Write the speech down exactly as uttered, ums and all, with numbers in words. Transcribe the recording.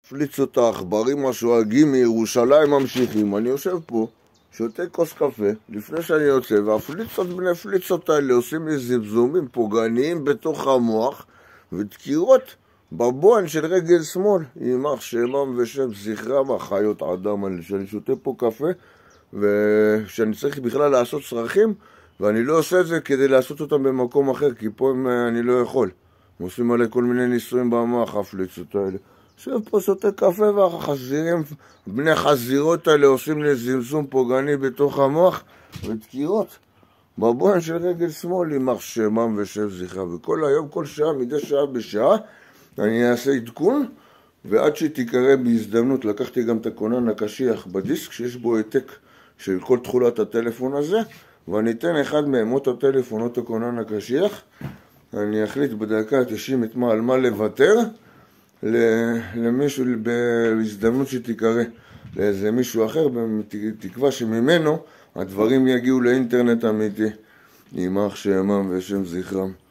פליצות העכברים השואגים מירושלים ממשיכים. אני יושב פה, שותה כוס קפה, לפני שאני יוצא, והפליצות בני פליצות האלה עושים לי זמזומים פוגעניים בתוך המוח, ודקירות בבוהן של רגל שמאל, יימח שמם ושם זכרם החיות אדם. אני שאני שותה פה קפה, ושאני צריך בכלל לעשות צרכים, ואני לא עושה את זה כדי לעשות אותם במקום אחר, כי פה אני לא יכול. הם עושים עלי כל מיני ניסויים במוח, הפליצות האלה. יושב פה שותה קפה, והחזירים, בני חזירות האלה עושים לי זמזום פוגעני בתוך המוח, ודקירות בבוהן של רגל שמאל, יימח שמם ושם זכרם. וכל היום, כל שעה, מדי שעה בשעה, אני אעשה עדכון, ועד שתיקרא בהזדמנות, לקחתי גם את הכונן הקשיח בדיסק, שיש בו העתק של כל תכולת הטלפון הזה, ואני אתן אחד מאמות הטלפון, אותו כונן הקשיח, אני אחליט בדקה תשעים את מה, על מה לוותר, למישהו בהזדמנות שתיקרא, לאיזה מישהו אחר, בתקווה שממנו הדברים יגיעו לאינטרנט אמיתי, יימח שמם ושם זכרם.